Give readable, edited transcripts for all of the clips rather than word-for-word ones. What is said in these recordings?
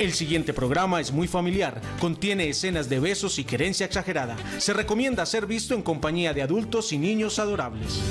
El siguiente programa es muy familiar, contiene escenas de besos y querencia exagerada. Se recomienda ser visto en compañía de adultos y niños adorables.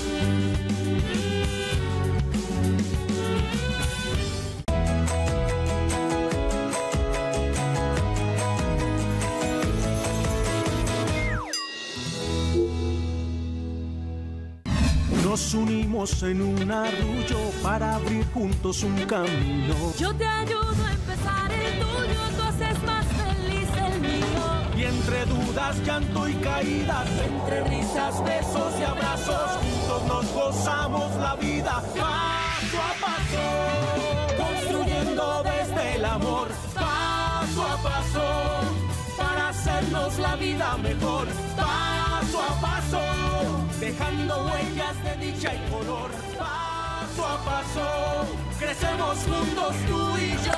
Nos unimos en un arrullo para abrir juntos un camino. Yo te ayudo a empezar el tuyo, tú haces más feliz el mío. Y entre dudas, llanto y caídas, entre risas, besos y abrazos, juntos nos gozamos la vida paso a paso, construyendo desde el amor paso a paso, para hacernos la vida mejor paso a paso, dejando huellas de dicha y color, paso a paso, crecemos juntos tú y yo,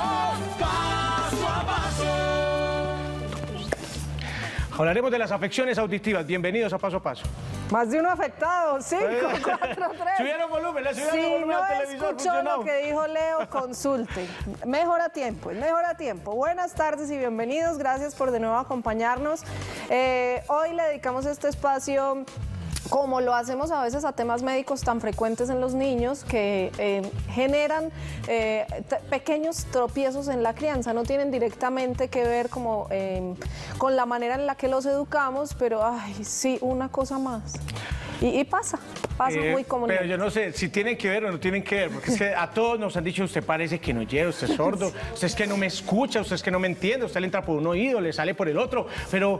paso a paso. Hablaremos de las afecciones auditivas, bienvenidos a Paso a Paso. Más de uno afectado, 5, 4, 3. ¿Subieron volumen? ¿Le subieron Si volumen no al televisor? escuchó ¿Funcionó? lo que dijo Leo, consulte. Mejor a tiempo, es mejor a tiempo. Buenas tardes y bienvenidos, gracias por de nuevo acompañarnos. Hoy le dedicamos este espacio, como lo hacemos a veces, a temas médicos tan frecuentes en los niños que generan pequeños tropiezos en la crianza. No tienen directamente que ver como, con la manera en la que los educamos, pero ay, sí, una cosa más. Y pasa muy común. Pero yo no sé si tienen que ver o no tienen que ver, porque es que a todos nos han dicho, usted parece que no llega, usted es sordo, usted es que no me escucha, usted es que no me entiende, usted le entra por un oído, le sale por el otro, pero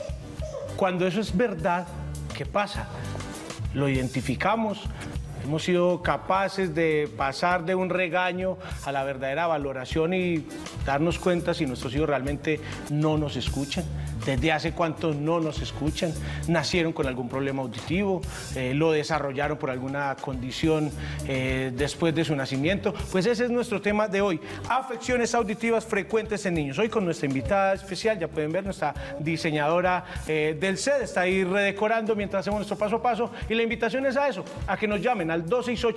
cuando eso es verdad, ¿qué pasa? Lo identificamos, hemos sido capaces de pasar de un regaño a la verdadera valoración y darnos cuenta si nuestros hijos realmente no nos escuchan. ¿Desde hace cuánto no nos escuchan? ¿Nacieron con algún problema auditivo? ¿Lo desarrollaron por alguna condición después de su nacimiento? Pues ese es nuestro tema de hoy, afecciones auditivas frecuentes en niños. Hoy con nuestra invitada especial, ya pueden ver, nuestra diseñadora del set, está ahí redecorando mientras hacemos nuestro paso a paso. Y la invitación es a eso, a que nos llamen al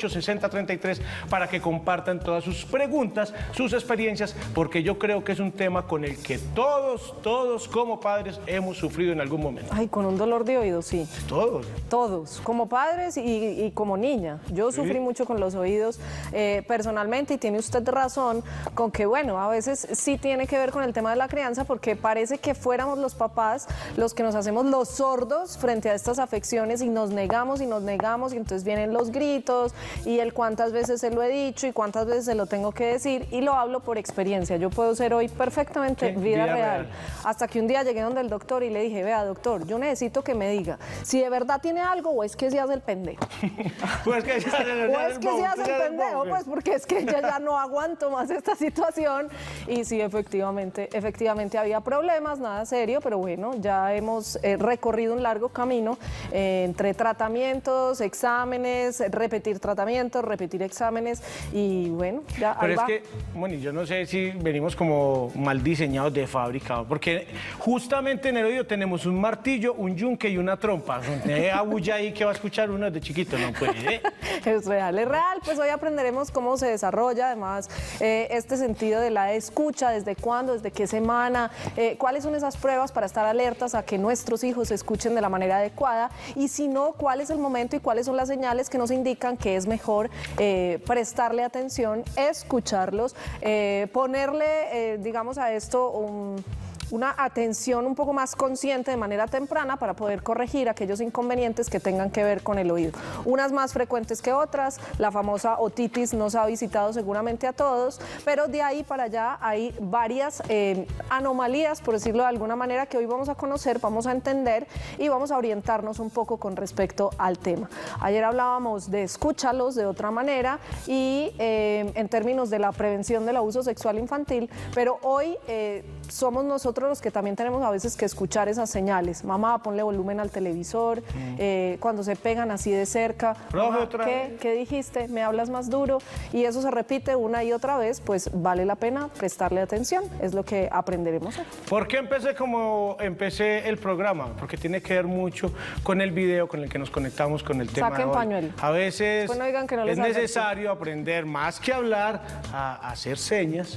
268-6033 para que compartan todas sus preguntas, sus experiencias, porque yo creo que es un tema con el que todos como padres hemos sufrido en algún momento. Ay, con un dolor de oído, sí. Todos. Todos, como padres y como niña. Yo sufrí mucho con los oídos personalmente, y tiene usted razón con que, bueno, a veces sí tiene que ver con el tema de la crianza, porque parece que fuéramos los papás los que nos hacemos los sordos frente a estas afecciones y nos negamos, y entonces vienen los gritos y el cuántas veces se lo he dicho y cuántas veces se lo tengo que decir, y lo hablo por experiencia. Yo puedo ser hoy perfectamente vida real. Hasta que un día llegué donde el doctor y le dije, vea doctor, yo necesito que me diga si de verdad tiene algo o es que se hace el pendejo. Pues que se hace el pendejo, pues porque es que ya no aguanto más esta situación. Y sí, efectivamente había problemas, nada serio, pero bueno, ya hemos recorrido un largo camino entre tratamientos, exámenes, repetir tratamientos, repetir exámenes, y bueno, ya pero ahí es va. que, bueno, yo no sé si venimos como mal diseñados de fábrica, porque justamente en el oído tenemos un martillo, un yunque y una trompa. Abulla ahí que va a escuchar uno desde chiquito, no puede. Es real. Pues hoy aprenderemos cómo se desarrolla además este sentido de la escucha, desde cuándo, desde qué semana, cuáles son esas pruebas para estar alertas a que nuestros hijos escuchen de la manera adecuada, y si no, cuál es el momento y cuáles son las señales que nos indican que es mejor prestarle atención, escucharlos, ponerle, digamos, a esto una atención un poco más consciente de manera temprana para poder corregir aquellos inconvenientes que tengan que ver con el oído. Unas más frecuentes que otras, la famosa otitis nos ha visitado seguramente a todos, pero de ahí para allá hay varias anomalías, por decirlo de alguna manera, que hoy vamos a conocer, vamos a entender y vamos a orientarnos un poco con respecto al tema. Ayer hablábamos de escúchalos de otra manera y en términos de la prevención del abuso sexual infantil, pero hoy somos nosotros los que también tenemos a veces que escuchar esas señales. Mamá, ponle volumen al televisor, cuando se pegan así de cerca. Mamá, ¿qué dijiste? ¿Me hablas más duro? Y eso se repite una y otra vez, pues vale la pena prestarle atención, es lo que aprenderemos hoy. ¿Por qué empecé como empecé el programa? Porque tiene que ver mucho con el video con el que nos conectamos con el tema de hoy. Pañuelo. A veces no digan que no les es necesario aprender, más que hablar, a hacer señas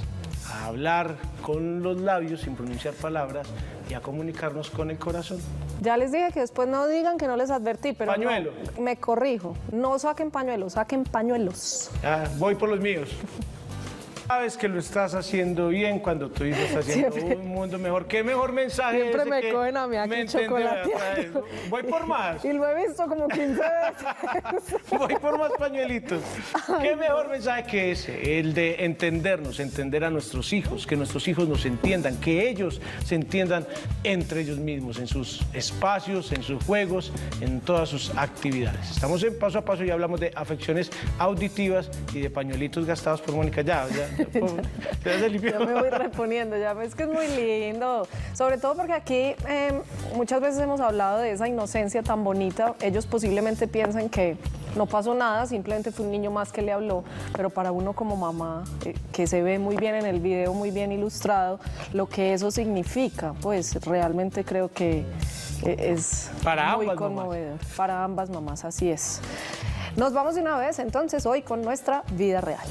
a hablar con los labios sin pronunciar palabras y a comunicarnos con el corazón. Ya les dije que después no digan que no les advertí, pero Pañuelo. no, me corrijo. No saquen pañuelos, saquen pañuelos. Ya, voy por los míos. Sabes que lo estás haciendo bien cuando tu hijo está haciendo Siempre. un mundo mejor. ¿Qué mejor mensaje Siempre ese me que cogen a mí aquí me entendió? chocolateando. Voy por más. Y lo he visto como 15 veces. Voy por más pañuelitos. ¿Qué mejor mensaje que ese? El de entendernos, entender a nuestros hijos, que nuestros hijos nos entiendan, que ellos se entiendan entre ellos mismos, en sus espacios, en sus juegos, en todas sus actividades. Estamos en Paso a Paso y hablamos de afecciones auditivas y de pañuelitos gastados por Mónica. Ya se limpió. Yo me voy reponiendo, ya ves que es muy lindo. Sobre todo porque aquí muchas veces hemos hablado de esa inocencia tan bonita. Ellos posiblemente piensan que no pasó nada, simplemente fue un niño más que le habló, pero para uno como mamá, que se ve muy bien en el video, muy bien ilustrado, lo que eso significa, pues realmente creo que es Para muy ambas conmovedor. Para ambas mamás, así es. Nos vamos de una vez entonces hoy con nuestra vida real.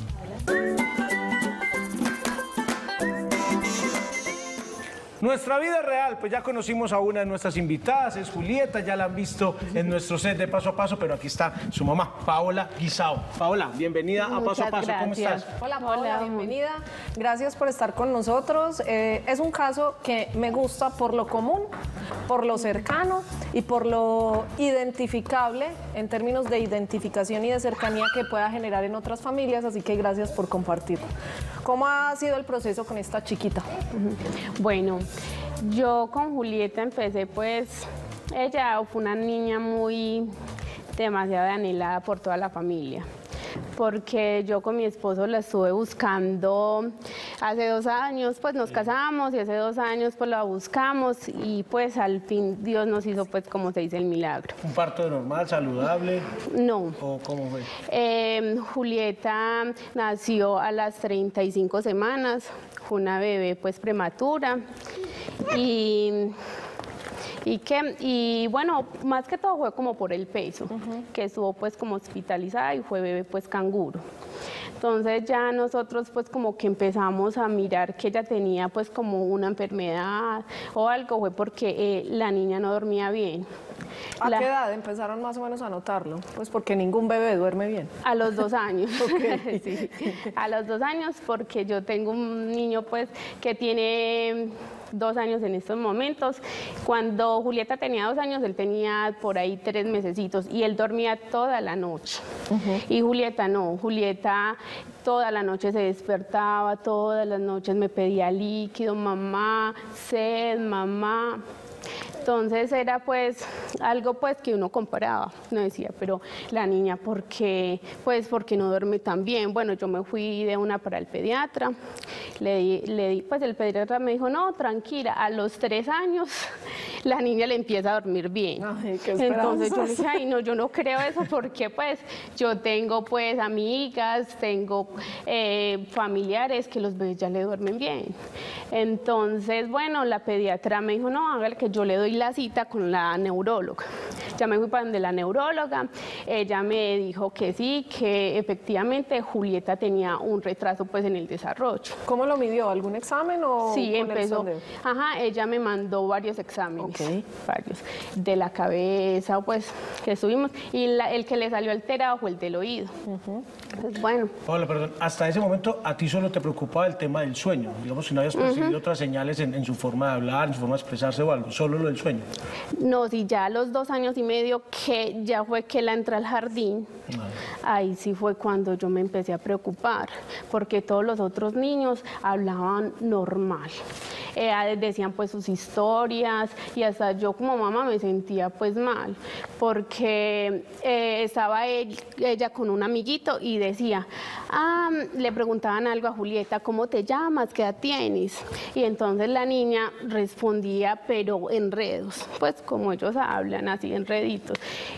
Nuestra vida real, pues ya conocimos a una de nuestras invitadas, es Julieta, ya la han visto en nuestro set de Paso a Paso, pero aquí está su mamá, Paola Guisao. Paola, bienvenida a Paso a Paso, ¿cómo estás? Hola Paola, bienvenida. Gracias por estar con nosotros. Es un caso que me gusta por lo común, por lo cercano y por lo identificable en términos de identificación y de cercanía que pueda generar en otras familias, así que gracias por compartirlo. ¿Cómo ha sido el proceso con esta chiquita? Bueno, yo con Julieta empecé, pues, ella fue una niña demasiado anhelada por toda la familia, porque yo con mi esposo la estuve buscando hace 2 años, pues nos casamos y hace 2 años pues la buscamos y pues al fin Dios nos hizo, pues, como se dice, el milagro. ¿Un parto normal, saludable? No. ¿O cómo fue? Julieta nació a las 35 semanas, fue una bebé pues prematura y bueno, más que todo fue como por el peso, que estuvo pues como hospitalizada y fue bebé pues canguro. Entonces ya nosotros pues como que empezamos a mirar que ella tenía pues como una enfermedad o algo, fue porque la niña no dormía bien. ¿A qué edad empezaron más o menos a notarlo? Pues porque ningún bebé duerme bien. A los 2 años. Sí, a los 2 años, porque yo tengo un niño pues que tiene 2 años en estos momentos. Cuando Julieta tenía 2 años, él tenía por ahí 3 mesecitos y él dormía toda la noche. Y Julieta no, Julieta toda la noche se despertaba, todas las noches me pedía líquido, mamá, sed, mamá. Entonces era pues algo pues que uno comparaba, no decía, pero la niña, ¿por qué? Pues porque no duerme tan bien. Bueno, yo me fui de una para el pediatra, le di, pues el pediatra me dijo, no, tranquila, a los 3 años la niña le empieza a dormir bien. Ay, qué Entonces yo le esperanzas. dije, ay no, yo no creo eso porque pues yo tengo pues amigas, tengo familiares que los bebés ya le duermen bien. Entonces, bueno, la pediatra me dijo, no, hágale que yo le doy la cita con la neuróloga. Ya me fui para donde la neuróloga, ella me dijo que sí, que efectivamente Julieta tenía un retraso pues en el desarrollo. ¿Cómo lo midió? ¿Algún examen o Sí, con el empezó. sondeo? Ajá, ella me mandó varios exámenes, Ok. varios, de la cabeza, pues, que estuvimos, y el que le salió alterado fue el del oído. Entonces, bueno, Paola, perdón, hasta ese momento a ti solo te preocupaba el tema del sueño. Digamos, si no habías percibido otras señales en su forma de hablar, en su forma de expresarse o algo, solo lo del sueño. no, si ya a los 2 años y medio que ya fue que la entré al jardín, ahí sí fue cuando yo me empecé a preocupar, porque todos los otros niños hablaban normal. Decían pues sus historias y hasta yo como mamá me sentía pues mal porque estaba ella con un amiguito y decía, le preguntaban algo a Julieta, ¿cómo te llamas? ¿Qué edad tienes? Y entonces la niña respondía pero enredos, pues como ellos hablan así enreditos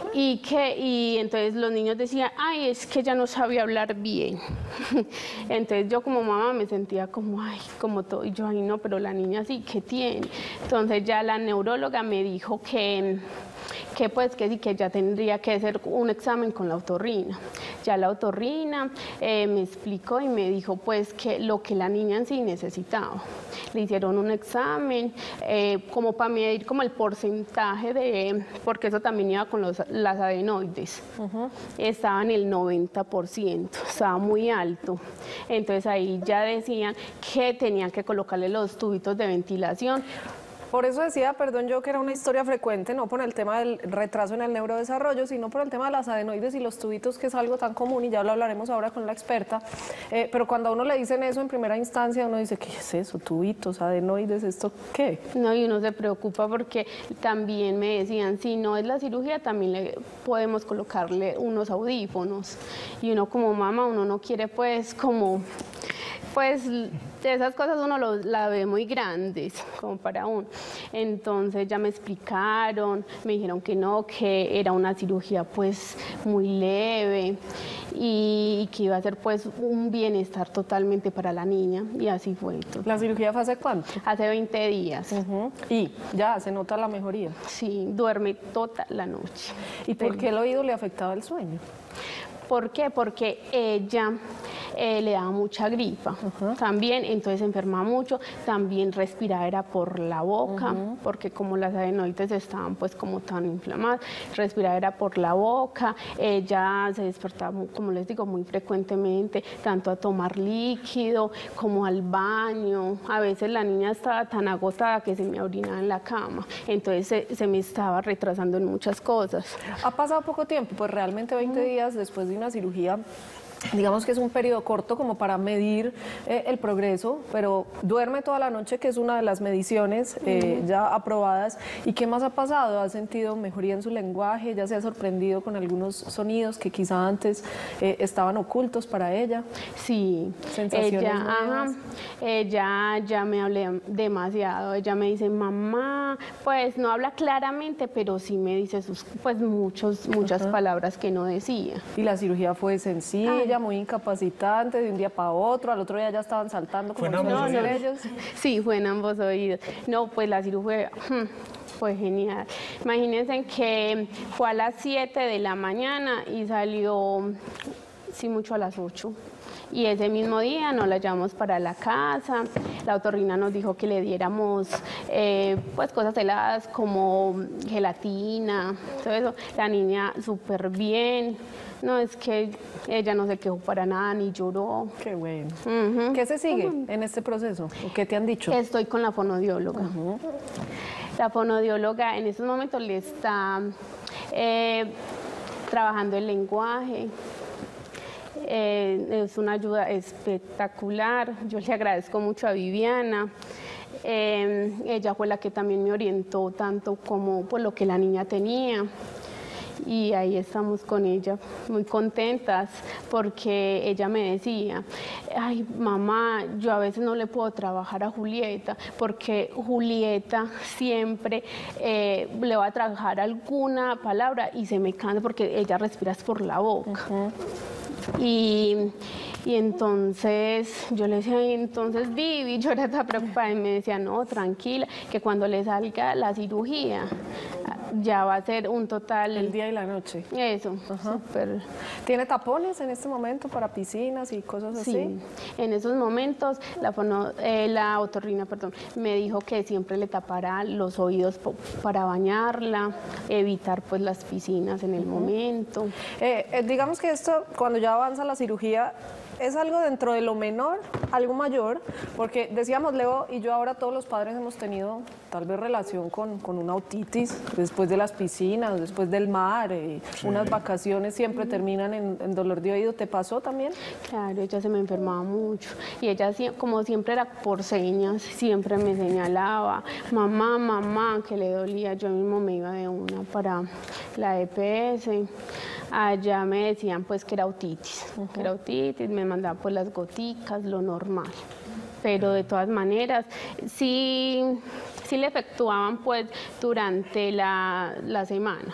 y entonces los niños decían, ay, es que ella no sabía hablar bien. Entonces yo como mamá me sentía como, ay, como todo, y yo, ay no, pero la niña sí, ¿qué tiene? Entonces ya la neuróloga me dijo que que pues que sí, que ya tendría que hacer un examen con la otorrina. Ya la otorrina me explicó y me dijo pues que lo que la niña en sí necesitaba. Le hicieron un examen como para medir como el porcentaje de, porque eso también iba con las adenoides. Estaba en el 90%, estaba muy alto. Entonces ahí ya decían que tenían que colocarle los tubitos de ventilación. Por eso decía, perdón, yo que era una historia frecuente, no por el tema del retraso en el neurodesarrollo, sino por el tema de las adenoides y los tubitos, que es algo tan común, y ya lo hablaremos ahora con la experta. Pero cuando a uno le dicen eso en primera instancia, uno dice, ¿qué es eso? Tubitos, adenoides, ¿esto qué? No, y uno se preocupa porque también me decían, si no es la cirugía, también le podemos colocarle unos audífonos. Y uno como mamá, uno no quiere pues como... Pues esas cosas uno la ve muy grandes, como para uno. Entonces ya me explicaron, me dijeron que no, que era una cirugía pues muy leve y que iba a ser pues un bienestar totalmente para la niña, y así fue. ¿La cirugía fue hace cuánto? Hace 20 días. Y ya se nota la mejoría. Sí, duerme toda la noche. ¿Y por qué el oído le afectaba el sueño? ¿Por qué? Porque ella le daba mucha gripa también, entonces se enfermaba mucho, también respiraba era por la boca, porque como las adenoides estaban pues como tan inflamadas, respiraba era por la boca, ella se despertaba, como les digo, muy frecuentemente, tanto a tomar líquido como al baño. A veces la niña estaba tan agotada que se me orinaba en la cama, entonces se me estaba retrasando en muchas cosas. Ha pasado poco tiempo, pues realmente 20 días después de una cirugía. Digamos que es un periodo corto como para medir el progreso, pero duerme toda la noche, que es una de las mediciones ya aprobadas. ¿Y qué más ha pasado? ¿Ha sentido mejoría en su lenguaje? ¿Ya se ha sorprendido con algunos sonidos que quizá antes estaban ocultos para ella? Sí, Sensaciones ella ya me hablé demasiado. Ella me dice, mamá, pues no habla claramente, pero sí me dice pues muchas palabras que no decía. ¿Y la cirugía fue sencilla? Muy incapacitante, de un día para otro, al otro día ya estaban saltando como ellos. Sí, fue en ambos oídos. No, pues la cirugía fue genial. Imagínense que fue a las 7 de la mañana y salió, sí, mucho a las 8. Y ese mismo día nos la llevamos para la casa. La otorrina nos dijo que le diéramos pues cosas heladas como gelatina, todo eso. La niña súper bien. No, es que ella no se quejó para nada ni lloró. Qué bueno. ¿Qué se sigue en este proceso? ¿O qué te han dicho? Estoy con la fonodióloga. La fonodióloga en estos momentos le está trabajando el lenguaje. Es una ayuda espectacular. Yo le agradezco mucho a Viviana. Ella fue la que también me orientó tanto como por lo que la niña tenía. Y ahí estamos con ella, muy contentas, porque ella me decía, ay, mamá, yo a veces no le puedo trabajar a Julieta, porque Julieta siempre le va a trabajar alguna palabra y se me cansa porque ella respira por la boca. Y entonces yo le decía, entonces Vivi, yo era tan preocupada, y me decía, no, tranquila, que cuando le salga la cirugía ya va a ser un total... El día y la noche. Eso, súper. ¿Tiene tapones en este momento para piscinas y cosas así? Sí, en esos momentos la otorrina, me dijo que siempre le tapara los oídos para bañarla, evitar pues las piscinas en el momento. Digamos que esto, cuando ya avanza la cirugía, es algo dentro de lo menor, algo mayor, porque decíamos, Leo y yo, ahora todos los padres hemos tenido tal vez relación con una otitis después de las piscinas, después del mar, unas vacaciones siempre terminan en dolor de oído. ¿Te pasó también? Claro, ella se me enfermaba mucho y ella, como siempre era por señas, siempre me señalaba, mamá, mamá, que le dolía. Yo mismo me iba de una para la EPS. Allá me decían pues que era otitis, me mandaban pues las goticas, lo normal. Pero de todas maneras, sí le efectuaban pues durante la semana.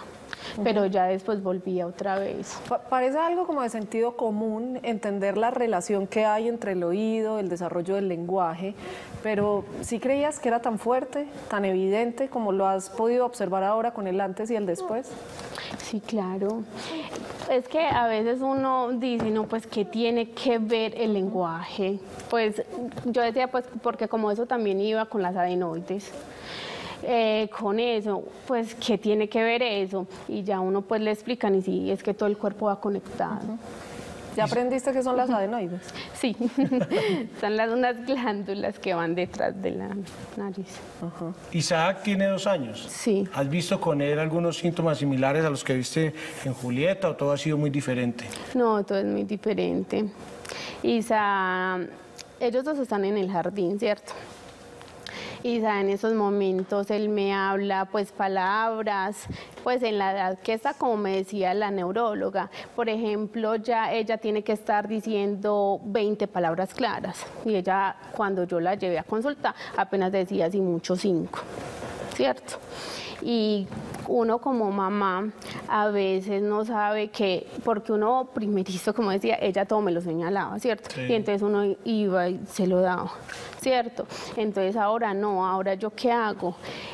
pero ya después volvía otra vez. Parece algo como de sentido común entender la relación que hay entre el oído, el desarrollo del lenguaje, pero ¿sí creías que era tan fuerte, tan evidente como lo has podido observar ahora con el antes y el después? Sí, claro. Es que a veces uno dice, no, pues, ¿qué tiene que ver el lenguaje? Pues yo decía, pues, porque como eso también iba con las adenoides. Con eso, pues, ¿qué tiene que ver eso? Y ya uno pues le explican y sí, es que todo el cuerpo va conectado. ¿Ya aprendiste qué son las adenoides? Sí, son unas glándulas que van detrás de la nariz. Isaac tiene 2 años. Sí. ¿Has visto con él algunos síntomas similares a los que viste en Julieta o todo ha sido muy diferente? No, todo es muy diferente. Isa, ellos dos están en el jardín, ¿cierto? Y en esos momentos él me habla pues palabras, pues en la edad que está, como me decía la neuróloga. Por ejemplo, ya ella tiene que estar diciendo 20 palabras claras. Y ella, cuando yo la llevé a consulta, apenas decía así mucho 5, ¿cierto? Y uno como mamá a veces no sabe que, porque uno primerizo, como decía, ella todo me lo señalaba, ¿cierto? Sí. Y entonces uno iba y se lo daba, ¿cierto? Entonces ahora no, ahora yo qué hago.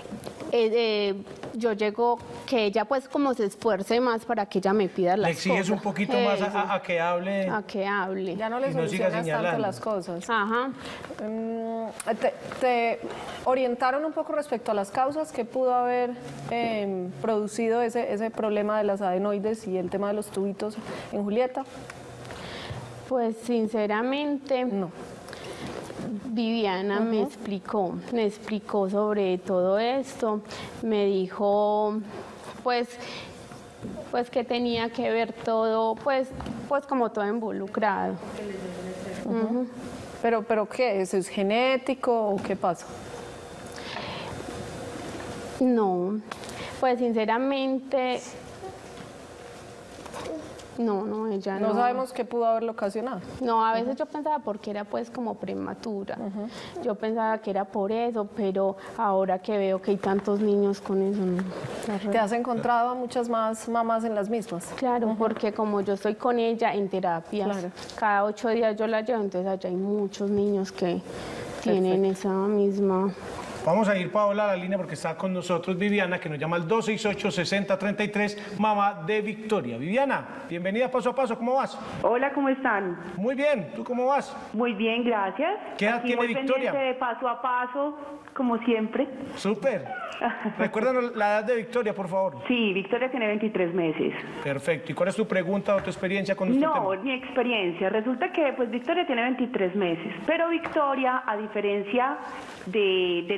Yo llego, que ella pues como se esfuerce más para que ella me pida las cosas. Le exiges un poquito más a que hable. A que hable. Ya no le solucionas tanto las cosas. Ajá. ¿Te orientaron un poco respecto a las causas que pudo haber producido ese problema de las adenoides y el tema de los tubitos en Julieta? Pues sinceramente no. Viviana me explicó sobre todo esto, me dijo pues que tenía que ver todo, pues como todo involucrado. ¿Pero qué? ¿Eso es genético o qué pasa? No, pues sinceramente no, ella no. No sabemos qué pudo haberlo ocasionado. No, a veces yo pensaba porque era pues como prematura. Yo pensaba que era por eso, pero ahora que veo que hay tantos niños con eso, no. ¿Te has encontrado a muchas más mamás en las mismas? Claro, porque como yo estoy con ella en terapias, cada 8 días yo la llevo, entonces allá hay muchos niños que tienen esa misma... Vamos a ir, Paola, a la línea porque está con nosotros Viviana, que nos llama al 268-6033, mamá de Victoria. Viviana, bienvenida Paso a Paso, ¿cómo vas? Hola, ¿cómo están? Muy bien, ¿tú cómo vas? Muy bien, gracias. ¿Qué edad tiene Victoria? De Paso a Paso, como siempre. Súper. Recuérdanos la edad de Victoria, por favor. Sí, Victoria tiene 23 meses. Perfecto. ¿Y cuál es tu pregunta o tu experiencia con este tema? No, mi experiencia. Resulta que pues Victoria tiene 23 meses, pero Victoria, a diferencia de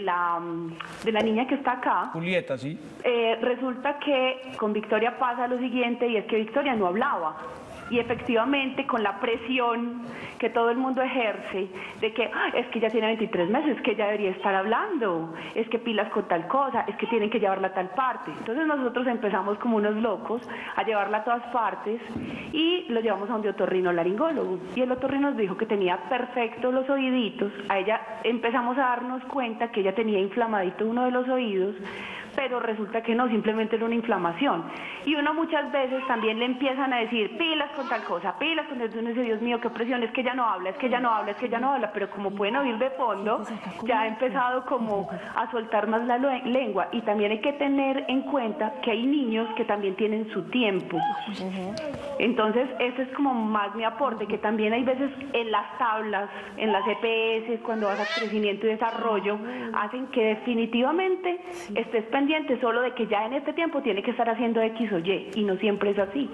la niña que está acá, Julieta, ¿sí? Resulta que con Victoria pasa lo siguiente, y es que Victoria no hablaba. Y efectivamente, con la presión que todo el mundo ejerce de que es que ya tiene 23 meses, que ya debería estar hablando, es que pilas con tal cosa, es que tienen que llevarla a tal parte. Entonces nosotros empezamos como unos locos a llevarla a todas partes y lo llevamos a un otorrinolaringólogo. Y el otorrino nos dijo que tenía perfectos los oíditos. A ella empezamos a darnos cuenta que ella tenía inflamadito uno de los oídos, pero resulta que no, simplemente era una inflamación. Y uno muchas veces también le empiezan a decir, pilas con tal cosa, pilas con eso, uno dice, Dios mío, qué presión, es que ella no habla, es que ella no habla, es que ella no habla, pero como pueden oír de fondo, ya ha empezado como a soltar más la lengua. Y también hay que tener en cuenta que hay niños que también tienen su tiempo. Entonces, ese es como más mi aporte, que también hay veces en las tablas, en las EPS, cuando vas a crecimiento y desarrollo, hacen que definitivamente estés pendiente solo de que ya en este tiempo tiene que estar haciendo X o Y, y no siempre es así.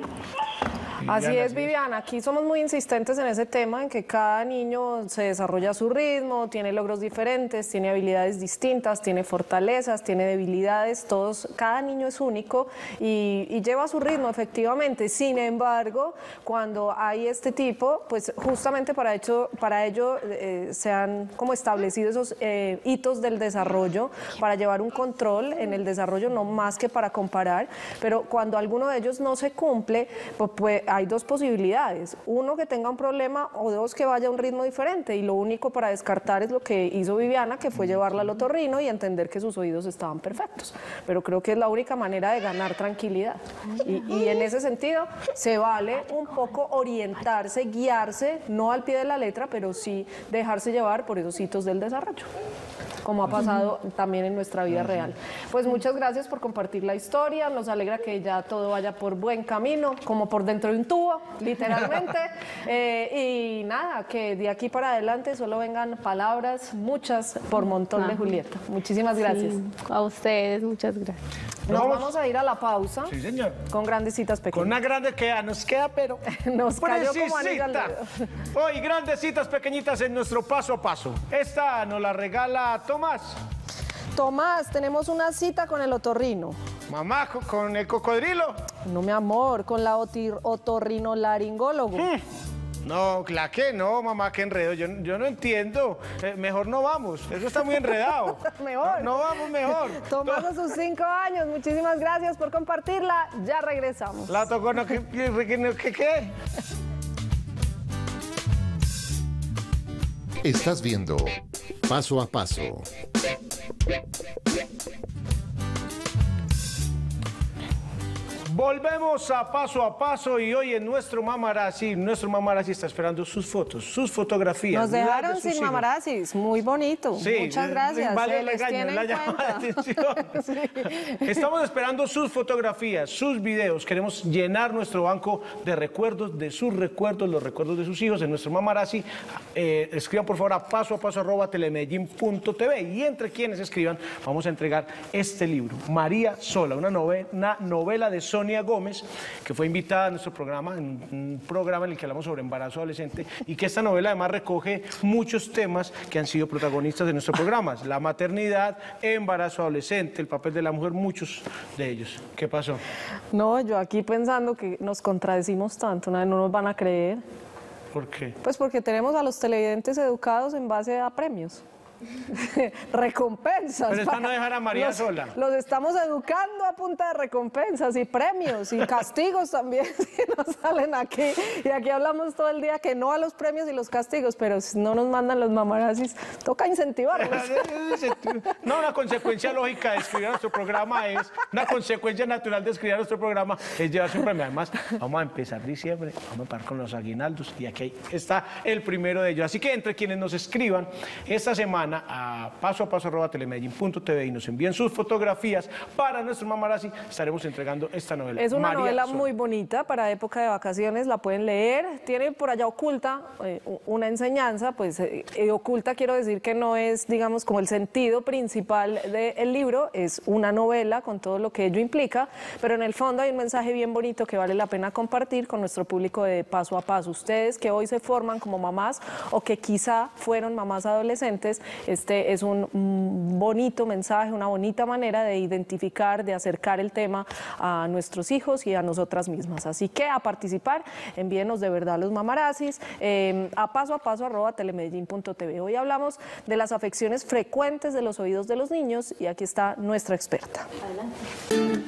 Así es, Viviana. Aquí somos muy insistentes en ese tema, en que cada niño se desarrolla a su ritmo, tiene logros diferentes, tiene habilidades distintas, tiene fortalezas, tiene debilidades, cada niño es único y lleva a su ritmo, efectivamente. Sin embargo, cuando hay este tipo, pues justamente para ello se han como establecido esos hitos del desarrollo para llevar un control en el desarrollo, no más que para comparar, pero cuando alguno de ellos no se cumple, pues hay dos posibilidades, uno que tenga un problema o dos que vaya a un ritmo diferente, y lo único para descartar es lo que hizo Viviana, que fue llevarla al otorrino y entender que sus oídos estaban perfectos, pero creo que es la única manera de ganar tranquilidad, y en ese sentido se vale un poco orientarse, guiarse, no al pie de la letra, pero sí dejarse llevar por esos hitos del desarrollo, como ha pasado también en nuestra vida real. Pues muchas gracias por compartir la historia, nos alegra que ya todo vaya por buen camino, como por dentro de un tubo, literalmente, y nada, que de aquí para adelante solo vengan palabras, muchas por montón de Julieta. Muchísimas gracias. Sí, a ustedes, muchas gracias. Nos vamos a ir a la pausa. Sí, señor. Con grandecitas pequeñas. Con una grande que nos queda, pero nos cayó como anillo al dedo. Hoy, grandecitas pequeñitas en nuestro paso a paso. Esta nos la regala Tomás. Tomás, tenemos una cita con el otorrino. Mamá, con el cocodrilo. No, mi amor, con la otorrinolaringólogo. No, la que no, mamá, qué enredo. Yo no entiendo. Mejor no vamos. Eso está muy enredado. Mejor. No vamos mejor. Tomás a sus 5 años. Muchísimas gracias por compartirla. Ya regresamos. La tocó, no, ¿qué? Estás viendo Paso a Paso. Volvemos a paso y hoy en nuestro mamarazzi está esperando sus fotos, sus fotografías. Nos dejaron sin mamarazzis, muy bonito. Sí, muchas gracias. Vale se les regaño, tiene la en llamada de cuenta. atención. Sí. Estamos esperando sus fotografías, sus videos. Queremos llenar nuestro banco de recuerdos, de sus recuerdos, los recuerdos de sus hijos en nuestro mamarazzi. Escriban por favor a pasoapaso@telemedellin.tv, y entre quienes escriban vamos a entregar este libro, María Sola, una novela de Sonia Gómez, que fue invitada a nuestro programa, en un programa en el que hablamos sobre embarazo adolescente, y que esta novela además recoge muchos temas que han sido protagonistas de nuestros programas: la maternidad, embarazo adolescente, el papel de la mujer, muchos de ellos. ¿Qué pasó? No, yo aquí pensando que nos contradecimos tanto, no nos van a creer. ¿Por qué? Pues porque tenemos a los televidentes educados en base a premios. Recompensas. Pero es para no dejar a María sola. Los estamos educando a punta de recompensas y premios y castigos también, si nos salen aquí. Y aquí hablamos todo el día que no a los premios y los castigos, pero si no nos mandan los mamarazzis, toca incentivarlos. No, una consecuencia lógica de escribir a nuestro programa es, una consecuencia natural de escribir a nuestro programa es llevarse un premio. Además, vamos a empezar diciembre, vamos a empezar con los aguinaldos, y aquí está el primero de ellos. Así que entre quienes nos escriban esta semana a pasoapaso@telemedellin.tv y nos envíen sus fotografías para nuestro mamarazzi, estaremos entregando esta novela. Es una María novela Sola. muy bonita para época de vacaciones, la pueden leer. Tiene por allá oculta una enseñanza, pues oculta quiero decir que no es, digamos, como el sentido principal del libro, es una novela con todo lo que ello implica, pero en el fondo hay un mensaje bien bonito que vale la pena compartir con nuestro público de Paso a Paso. Ustedes que hoy se forman como mamás o que quizá fueron mamás adolescentes, este es un bonito mensaje, una bonita manera de identificar, de acercar el tema a nuestros hijos y a nosotras mismas. Así que a participar, envíenos de verdad los mamarazzis a pasoapaso@telemedellin.tv. Hoy hablamos de las afecciones frecuentes de los oídos de los niños y aquí está nuestra experta. Adelante.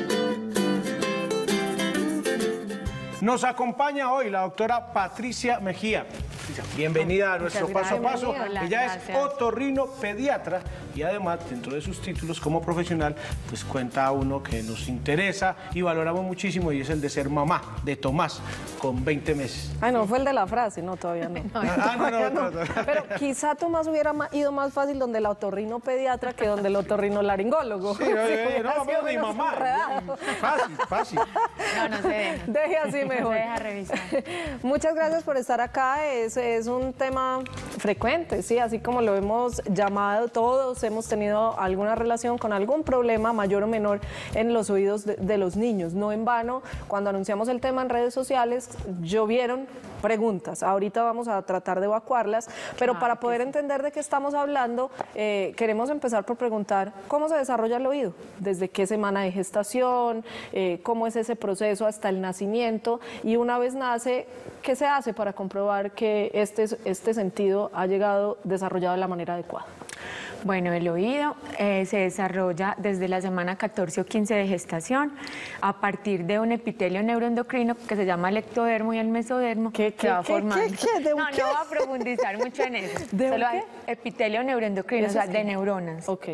Nos acompaña hoy la doctora Patricia Mejía. Bienvenida a nuestro Paso a Paso. Hola, Ella gracias. es otorrinopediatra y además, dentro de sus títulos como profesional, pues cuenta uno que nos interesa y valoramos muchísimo, y es el de ser mamá de Tomás, con 20 meses. Ay, no, fue el de la frase, no, todavía no. Todavía no. Pero quizá Tomás hubiera ido más fácil donde el otorrinopediatra que donde el otorrinolaringólogo. Sí, no, vamos mi mamá. Fácil. No se deja. Deje así No mejor. se deja revisar. Muchas gracias por estar acá. Es un tema frecuente, sí, así como lo hemos llamado, todos hemos tenido alguna relación con algún problema mayor o menor en los oídos de los niños. No en vano, cuando anunciamos el tema en redes sociales, llovieron preguntas. Ahorita vamos a tratar de evacuarlas, pero para poder entender de qué estamos hablando, queremos empezar por preguntar cómo se desarrolla el oído, desde qué semana de gestación, cómo es ese proceso hasta el nacimiento, y una vez nace, ¿qué se hace para comprobar que este sentido ha llegado desarrollado de la manera adecuada? Bueno, el oído se desarrolla desde la semana 14 o 15 de gestación a partir de un epitelio neuroendocrino que se llama el ectodermo y el mesodermo. ¿Qué? Va formando. ¿De un No, qué? no voy a profundizar mucho en eso. ¿De un Solo qué? hay epitelio neuroendocrino, o sea, de neuronas. Ok.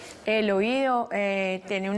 El oído tiene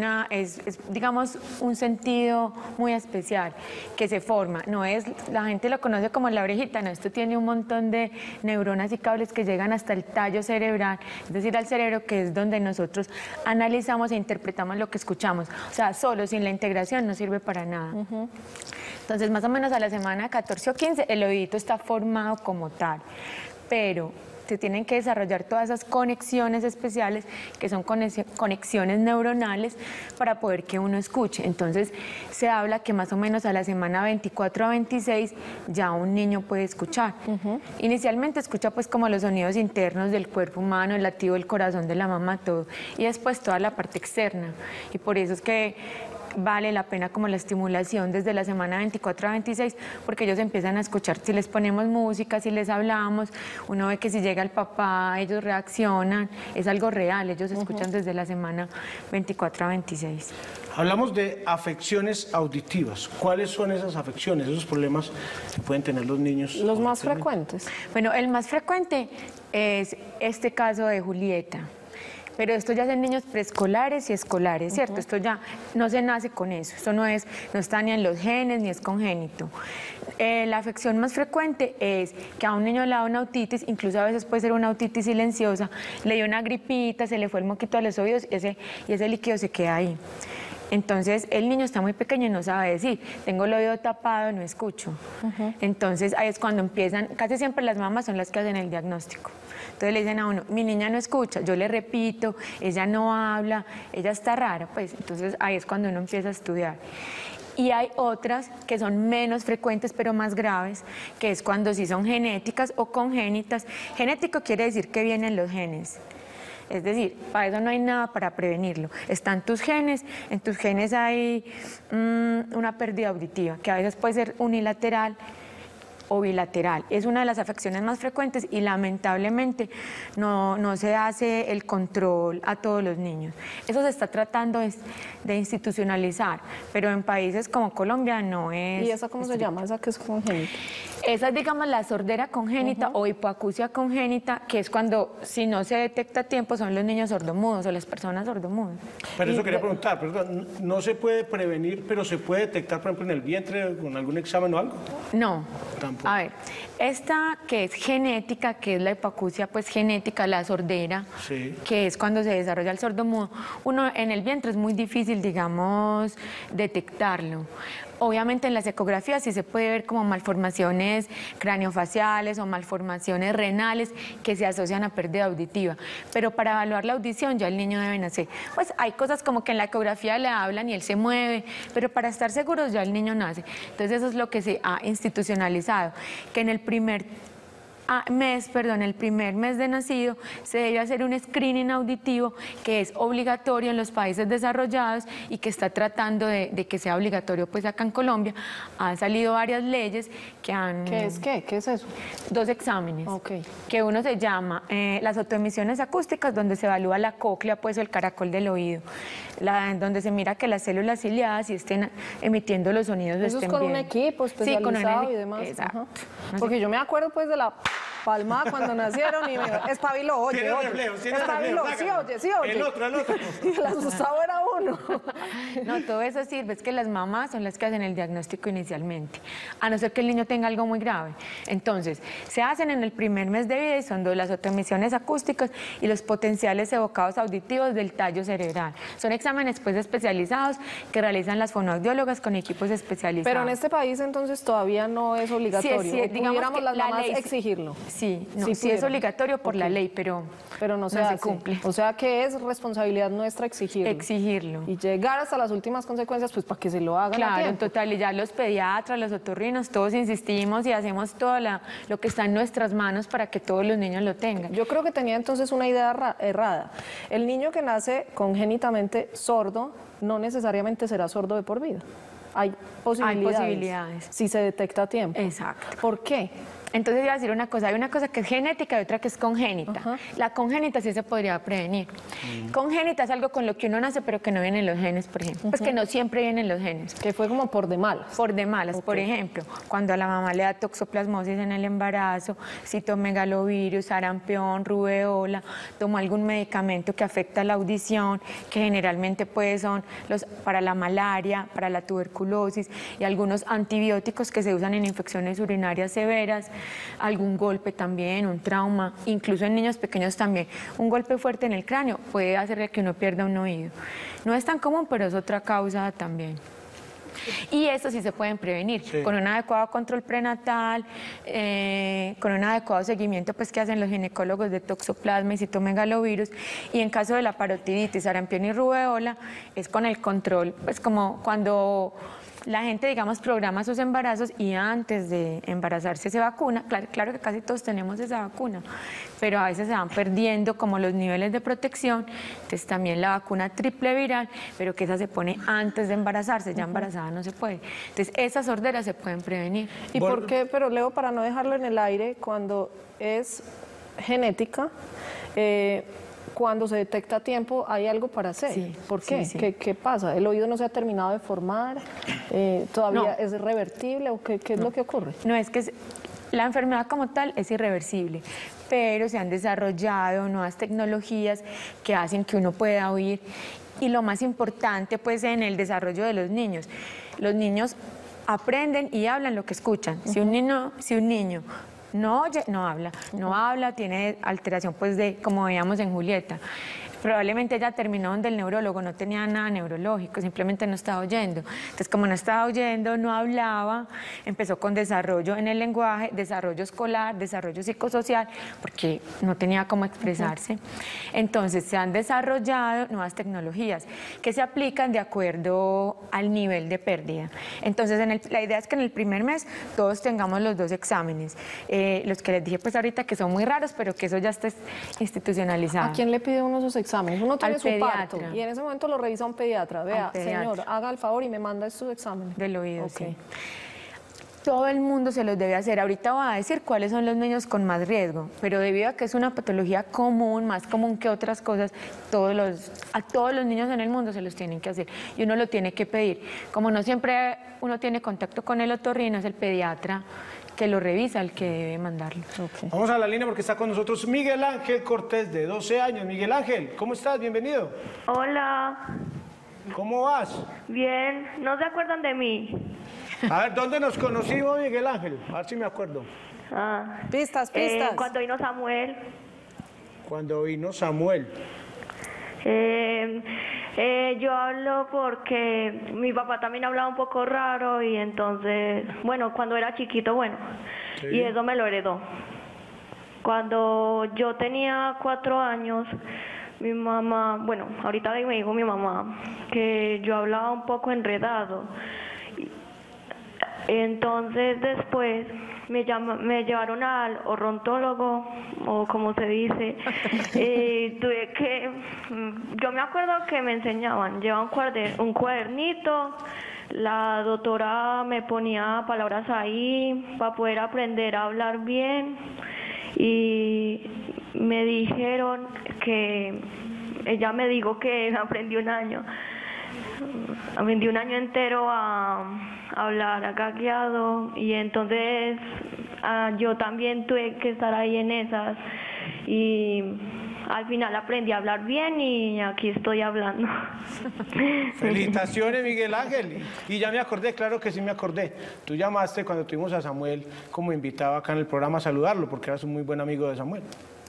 digamos, un sentido muy especial que se forma. No es, la gente lo conoce como la orejita, no, esto tiene un montón de neuronas y cables que llegan hasta el tallo cerebral, es decir, al cerebro, que es donde nosotros analizamos e interpretamos lo que escuchamos. O sea, solo sin la integración no sirve para nada. Entonces, más o menos a la semana 14 o 15, el oído está formado como tal, pero se tienen que desarrollar todas esas conexiones especiales que son conexiones neuronales para poder que uno escuche. Entonces se habla que más o menos a la semana 24 a 26 ya un niño puede escuchar. Inicialmente escucha pues como los sonidos internos del cuerpo humano, el latido del corazón de la mamá, todo, y después toda la parte externa. Y por eso es que vale la pena como la estimulación desde la semana 24 a 26, porque ellos empiezan a escuchar. Si les ponemos música, si les hablamos, uno ve que si llega el papá, ellos reaccionan, es algo real, ellos escuchan desde la semana 24 a 26. Hablamos de afecciones auditivas. ¿Cuáles son esas afecciones, esos problemas que pueden tener los niños? Los más frecuentes. Bueno, el más frecuente es este caso de Julieta. Pero esto ya es en niños preescolares y escolares, ¿cierto? Esto ya no se nace con eso, esto no está ni en los genes ni es congénito. La afección más frecuente es que a un niño le da una otitis, incluso a veces puede ser una otitis silenciosa, le dio una gripita, se le fue el moquito a los oídos y ese líquido se queda ahí. Entonces el niño está muy pequeño y no sabe decir, tengo el oído tapado, no escucho. Entonces ahí es cuando empiezan, casi siempre las mamás son las que hacen el diagnóstico. Entonces le dicen a uno, mi niña no escucha, yo le repito, ella no habla, ella está rara, pues entonces ahí es cuando uno empieza a estudiar. Y hay otras que son menos frecuentes pero más graves, que es cuando sí son genéticas o congénitas. Genético quiere decir que vienen los genes. Es decir, para eso no hay nada para prevenirlo. Están tus genes, en tus genes hay una pérdida auditiva, que a veces puede ser unilateral o bilateral. Es una de las afecciones más frecuentes y lamentablemente no se hace el control a todos los niños. Eso se está tratando de institucionalizar, pero en países como Colombia no es... ¿Y esa cómo se llama? ¿Esa que es congénita? Esa es, digamos, la sordera congénita o hipoacusia congénita, que es cuando, si no se detecta a tiempo, son los niños sordomudos o las personas sordomudas. Pero eso quería preguntar, ¿no se puede prevenir, pero se puede detectar, por ejemplo, en el vientre con algún examen o algo? No. Tampoco. A ver, esta que es genética, que es la hipoacusia pues genética, la sordera, Sí. que es cuando se desarrolla el sordomudo, uno en el vientre es muy difícil, digamos, detectarlo. Obviamente en las ecografías sí se puede ver como malformaciones craneofaciales o malformaciones renales que se asocian a pérdida auditiva, pero para evaluar la audición ya el niño debe nacer. Pues hay cosas como que en la ecografía le hablan y él se mueve, pero para estar seguros ya el niño nace. Entonces eso es lo que se ha institucionalizado, que en el primer mes de nacido se debe hacer un screening auditivo que es obligatorio en los países desarrollados y que está tratando de que sea obligatorio pues acá en Colombia. Han salido varias leyes que han... ¿Qué es qué? ¿Qué es eso? 2 exámenes, Ok. que uno se llama las autoemisiones acústicas, donde se evalúa la cóclea, pues el caracol del oído, donde se mira que las células ciliadas sí estén emitiendo los sonidos. Eso es estén con bien. un equipo especializado y demás. Exacto. Ajá. Porque yo me acuerdo pues de la palmada cuando nacieron y me espabilo, oye, Tiene oye. reflejos, tiene Espabilo, reflejos, sí oye. El otro. Y el asustado era uno. No, todo eso sirve, es que las mamás son las que hacen el diagnóstico inicialmente, a no ser que el niño tenga algo muy grave. Entonces, se hacen en el primer mes de vida y son las autoemisiones acústicas y los potenciales evocados auditivos del tallo cerebral. Son exámenes pues especializados que realizan las fonoaudiólogas con equipos especializados. Pero en este país entonces todavía no es obligatorio. Sí, ¿O digamos pudiéramos que las la mamás ley exigirlo? Sí, no, Sí sí es pudiera. obligatorio por la Ok. ley, pero Pero no se cumple. O sea que es responsabilidad nuestra exigirlo. Exigirlo. Y llegar hasta las últimas consecuencias, pues para que se lo hagan a Claro, en tiempo. total, y ya los pediatras, los otorrinos, todos insistimos y hacemos todo lo que está en nuestras manos para que todos los niños lo tengan. Yo creo que tenía entonces una idea errada. El niño que nace congénitamente sordo no necesariamente será sordo de por vida. Hay posibilidades. posibilidades. Si se detecta a tiempo. Exacto. ¿Por qué? Entonces iba a decir una cosa, hay una cosa que es genética y otra que es congénita. La congénita sí se podría prevenir. Congénita es algo con lo que uno nace pero que no vienen los genes, por ejemplo. Pues que no siempre vienen los genes. Que fue como por de malas. Por de malas, por ejemplo, cuando a la mamá le da toxoplasmosis en el embarazo, citomegalovirus, sarampión, rubeola, tomó algún medicamento que afecta la audición, que generalmente pues son los para la malaria, para la tuberculosis y algunos antibióticos que se usan en infecciones urinarias severas, algún golpe también, un trauma, incluso en niños pequeños también, un golpe fuerte en el cráneo puede hacer que uno pierda un oído. No es tan común, pero es otra causa también. Y eso sí se pueden prevenir con un adecuado control prenatal, con un adecuado seguimiento pues, que hacen los ginecólogos de toxoplasma y citomegalovirus. Y en caso de la parotiditis, sarampión y rubeola, es con el control, pues como cuando la gente, digamos, programa sus embarazos y antes de embarazarse se vacuna. Claro que casi todos tenemos esa vacuna, pero a veces se van perdiendo como los niveles de protección. Entonces también la vacuna triple viral, pero que esa se pone antes de embarazarse, ya embarazada no se puede. Entonces esas sorderas se pueden prevenir. ¿Y por qué? Pero Leo, para no dejarlo en el aire, cuando es genética, cuando se detecta a tiempo, hay algo para hacer. Sí, ¿Por qué? sí. ¿Qué pasa? ¿El oído no se ha terminado de formar? ¿Todavía No. es revertible? ¿O qué es lo que ocurre? No, es que la enfermedad como tal es irreversible, pero se han desarrollado nuevas tecnologías que hacen que uno pueda oír. Y lo más importante, pues, en el desarrollo de los niños aprenden y hablan lo que escuchan. Si un niño no oye, no habla, tiene alteración, pues, como veíamos en Julieta. Probablemente ella terminó donde el neurólogo, no tenía nada neurológico, simplemente no estaba oyendo. Entonces, como no estaba oyendo, no hablaba, empezó con desarrollo en el lenguaje, desarrollo escolar, desarrollo psicosocial, porque no tenía cómo expresarse. Entonces, se han desarrollado nuevas tecnologías que se aplican de acuerdo al nivel de pérdida. Entonces, la idea es que en el primer mes todos tengamos los 2 exámenes. Los que les dije pues ahorita que son muy raros, pero que eso ya está institucionalizado. ¿A quién le pide uno esos exámenes? Uno tiene Al su parto pediatra. y en ese momento lo revisa un pediatra. Vea, pediatra. señor, haga el favor y me manda estos exámenes. Del oído, Ok. sí. Todo el mundo se los debe hacer. Ahorita voy a decir cuáles son los niños con más riesgo, pero debido a que es una patología común, más común que otras cosas, a todos los niños en el mundo se los tienen que hacer y uno lo tiene que pedir. Como no siempre uno tiene contacto con el otorrino, es el pediatra que lo revisa el que debe mandarlo. Ok. Vamos a la línea porque está con nosotros Miguel Ángel Cortés, de 12 años. Miguel Ángel, ¿cómo estás? Bienvenido. Hola, ¿Cómo vas? bien, ¿no se acuerdan de mí? A ver, ¿dónde nos conocimos, Miguel Ángel? A ver si me acuerdo. Pistas. Cuando vino Samuel. Cuando vino Samuel. Yo hablo porque mi papá también hablaba un poco raro y entonces, bueno, cuando era chiquito, y eso me lo heredó. Cuando yo tenía 4 años, mi mamá, ahorita me dijo mi mamá que yo hablaba un poco enredado. Entonces después me llevaron al odontólogo, o como se dice, yo me acuerdo que me enseñaban, llevaba un cuadernito, la doctora me ponía palabras ahí para poder aprender a hablar bien y me dijeron que, ella me dijo que aprendí un año entero a hablar, a gagueado, y entonces yo también tuve que estar ahí en esas y al final aprendí a hablar bien y aquí estoy hablando. Felicitaciones, Miguel Ángel. Y ya me acordé, claro que sí me acordé. Tú llamaste cuando tuvimos a Samuel como invitado acá en el programa a saludarlo, porque eras un muy buen amigo de Samuel.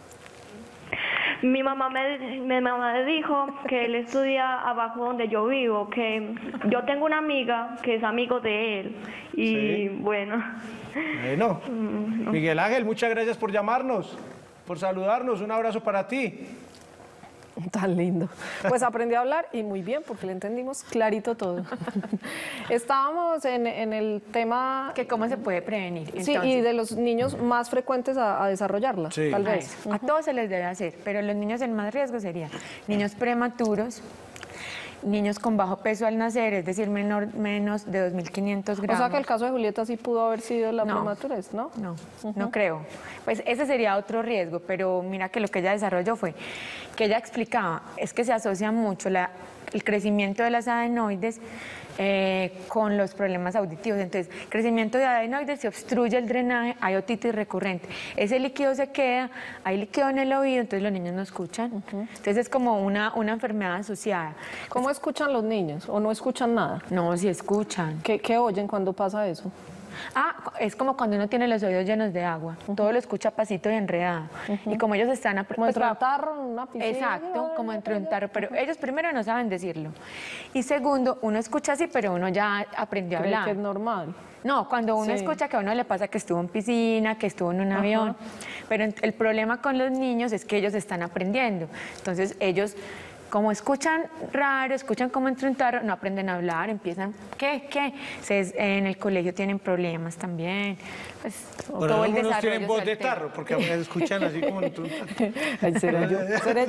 Mi mamá me dijo que él estudia abajo donde yo vivo, que yo tengo una amiga que es amigo de él y Sí. bueno. Bueno, Miguel Ángel, muchas gracias por llamarnos, por saludarnos. Un abrazo para ti. Tan lindo. Pues aprendió a hablar y muy bien, porque le entendimos clarito todo. Estábamos en el tema... Que cómo se puede prevenir. Sí, Entonces, y de los niños más frecuentes a desarrollarla, Sí. tal a vez. eso. A todos se les debe hacer, pero los niños en más riesgo serían niños prematuros, niños con bajo peso al nacer, es decir, menos de 2.500 O gramos. sea que el caso de Julieta sí pudo haber sido la No. prematurez, ¿no? No, no creo. Pues ese sería otro riesgo, pero mira que lo que ella desarrolló fue que ella explicaba, es que se asocia mucho el crecimiento de las adenoides con los problemas auditivos. Entonces, crecimiento de adenoides, se obstruye el drenaje, hay otitis recurrente. Ese líquido se queda, hay líquido en el oído, entonces los niños no escuchan. Entonces es como una enfermedad asociada. ¿Cómo escuchan los niños o no escuchan nada? No, si escuchan. ¿Qué oyen cuando pasa eso? Es como cuando uno tiene los oídos llenos de agua, todo lo escucha pasito y enredado. Y como ellos están... Como entre un tarro, en una piscina. Exacto, como entre un tarro, pero ellos primero no saben decirlo. Y segundo, uno escucha así, pero uno ya aprendió a Cree hablar. que es normal. No, cuando uno Sí. escucha que a uno le pasa que estuvo en piscina, que estuvo en un avión, pero el problema con los niños es que ellos están aprendiendo. Entonces ellos, como escuchan raro, escuchan como entre un tarro, no aprenden a hablar, empiezan, ¿qué? En el colegio tienen problemas también. Pues, Bueno, todo el algunos desarrollo tienen voz se de altera. tarro, porque a veces escuchan así como... Ay, ¿seré yo?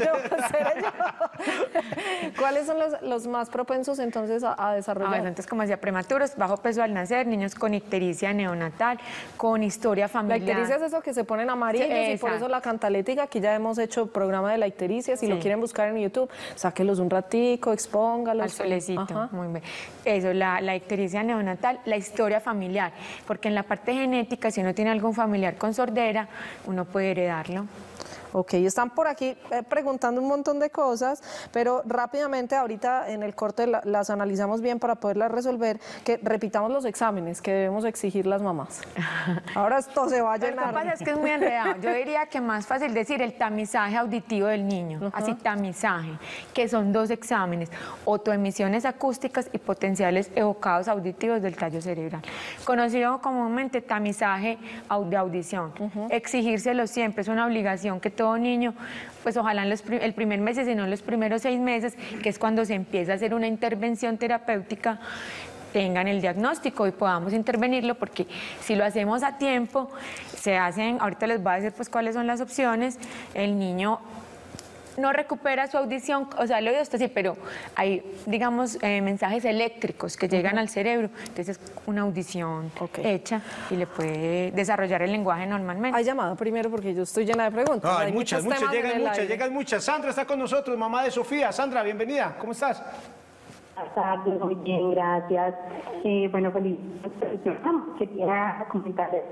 ¿Cuáles son los más propensos entonces a desarrollar? Entonces, como decía, prematuros, bajo peso al nacer, niños con ictericia neonatal, con historia La familiar. ictericia es eso que se ponen amarillos Sí, y por exacto. eso la cantalética, aquí ya hemos hecho programa de la ictericia, si lo quieren buscar en YouTube, sáquelos un ratico, expóngalos. Al solecito, Ajá. muy bien. Eso, la ictericia neonatal, la historia familiar, porque en la parte genética, si uno tiene algún familiar con sordera, uno puede heredarlo. Ok, están por aquí preguntando un montón de cosas, pero rápidamente ahorita en el corte las analizamos bien para poderlas resolver, que repitamos los exámenes que debemos exigir las mamás. Ahora esto se va a Lo que llenar. pasa es que es muy enredado. Yo diría que más fácil decir el tamizaje auditivo del niño, así tamizaje, que son 2 exámenes, otoemisiones acústicas y potenciales evocados auditivos del tallo cerebral. Conocido comúnmente tamizaje de audición. Exigírselo siempre, es una obligación que todo niño, pues ojalá en el primer mes, y si no en los primeros 6 meses, que es cuando se empieza a hacer una intervención terapéutica, tengan el diagnóstico y podamos intervenirlo, porque si lo hacemos a tiempo, ahorita les voy a decir pues cuáles son las opciones, el niño no recupera su audición, o sea, el oído está así, pero hay, digamos, mensajes eléctricos que llegan al cerebro, entonces es una audición hecha y le puede desarrollar el lenguaje normalmente. Hay llamada primero porque yo estoy llena de preguntas. No, hay muchas, temas en el aire. llegan muchas. Sandra está con nosotros, mamá de Sofía. Sandra, bienvenida, ¿cómo estás? Buenas tardes, muy bien, gracias. Bueno, feliz. Quería comentarles.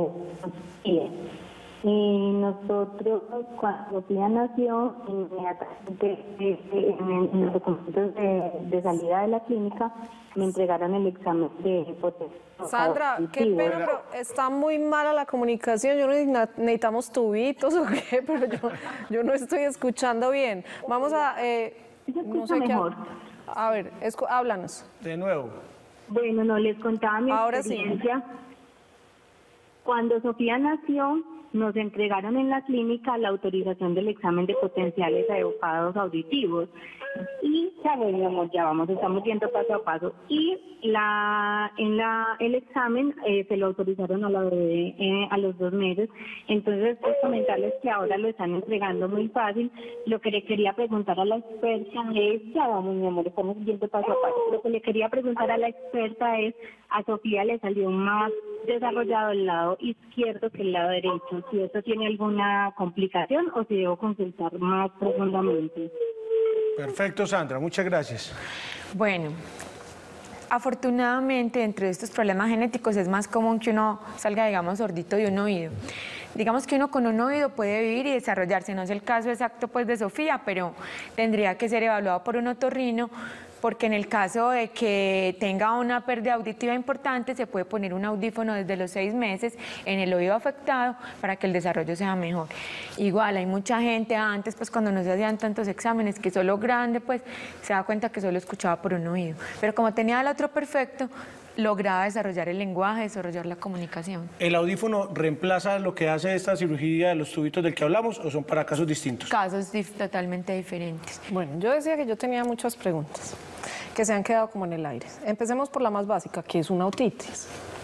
Nosotros, cuando Sofía nació, inmediatamente en los documentos de salida de la clínica me entregaron el examen de potencia. Sandra, qué pena, pero está muy mala la comunicación. Yo necesitamos tubitos o qué, pero yo no estoy escuchando bien. Vamos a... no sé mejor. A ver, háblanos. De nuevo. Bueno, no, les contaba mi Ahora experiencia. Cuando Sofía nació, nos entregaron en la clínica la autorización del examen de potenciales evocados auditivos. Y ya vamos, estamos viendo paso a paso. Y el examen se lo autorizaron a la bebé a los 2 meses. Entonces, pues comentarles que ahora lo están entregando muy fácil. Lo que le quería preguntar a la experta es, ya vamos, mi amor, estamos viendo paso a paso. Lo que le quería preguntar a la experta es, a Sofía le salió más desarrollado el lado izquierdo que el lado derecho. Si eso tiene alguna complicación o si debo consultar más profundamente. Perfecto, Sandra, muchas gracias. Bueno, afortunadamente, entre estos problemas genéticos es más común que uno salga, digamos, sordito de un oído. Digamos que uno con un oído puede vivir y desarrollarse, no es el caso exacto pues de Sofía, pero tendría que ser evaluado por un otorrino, porque en el caso de que tenga una pérdida auditiva importante, se puede poner un audífono desde los 6 meses en el oído afectado para que el desarrollo sea mejor. Igual, hay mucha gente antes, pues cuando no se hacían tantos exámenes, que solo grande, pues se da cuenta que solo escuchaba por un oído. Pero como tenía el otro perfecto, lograba desarrollar el lenguaje, desarrollar la comunicación. ¿El audífono reemplaza lo que hace esta cirugía de los tubitos del que hablamos o son para casos distintos? Casos totalmente diferentes. Bueno, yo decía que yo tenía muchas preguntas que se han quedado como en el aire. Empecemos por la más básica, que es una otitis.